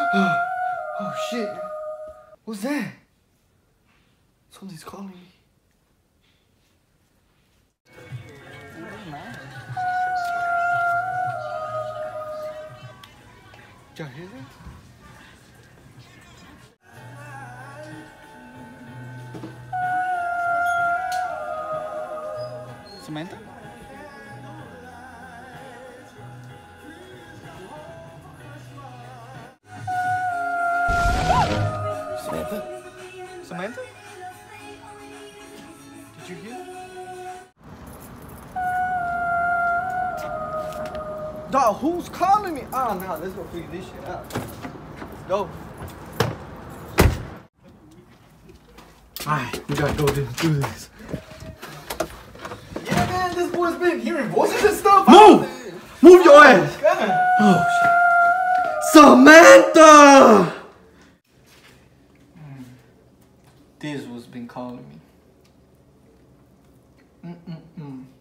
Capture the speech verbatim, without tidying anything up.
Oh shit. What's that? Somebody's calling me. Did y'all hear that? Samantha? Samantha? Samantha? Did you hear? Dog, who's calling me? Oh, no, let's go figure this shit out. Go. Alright, we gotta go do, do this. Yeah, man, this boy's been hearing voices and stuff. Move! Move your ass! Oh, shit. Samantha! This was been calling me. Mm-mm-mm.